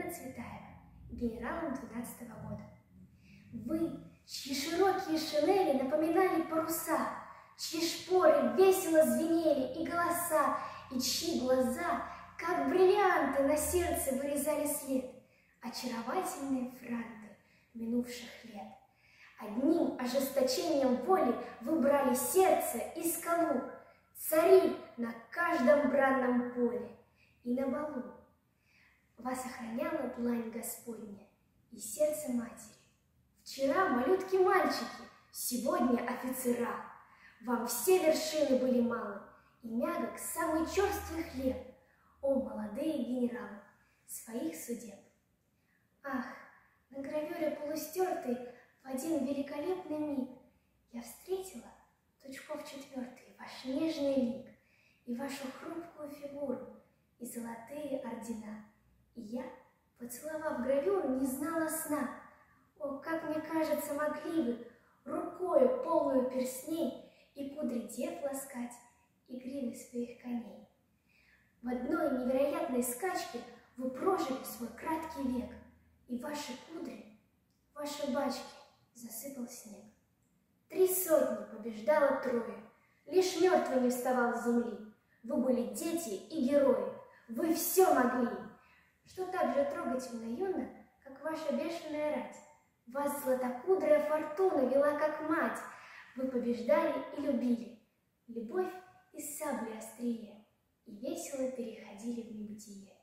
Елена Цветаева, генералом 12-го года. Вы, чьи широкие шинели напоминали паруса, чьи шпоры весело звенели и голоса, и чьи глаза, как бриллианты, на сердце вырезали след, очаровательные франты минувших лет. Одним ожесточением воли вы брали сердце и скалу, цари на каждом бранном поле и на балу. Вас охраняла длань Господня и сердце матери. Вчера малютки-мальчики, сегодня офицера. Вам все вершины были малы, и мягок самый черствый хлеб. О, молодые генералы, своих судеб! Ах, на гравюре полустертой в один великолепный миг я встретила, точков 4, ваш нежный лик и вашу хрупкую фигуру, и золотые ордена. И я, поцеловав гравюру, не знала сна. О, как мне кажется, могли вы рукою полную перстней и кудри дев ласкать, и гривы своих коней. В одной невероятной скачке вы прожили свой краткий век, и ваши кудри, ваши бачки засыпал снег. 3 сотни побеждало 3, лишь мертвый не вставал с земли. Вы были дети и герои, вы все могли, что так же трогательно юно, как ваша бешеная рать. Вас златокудрая фортуна вела как мать, вы побеждали и любили, любовь из сабли острие, и весело переходили в небытие.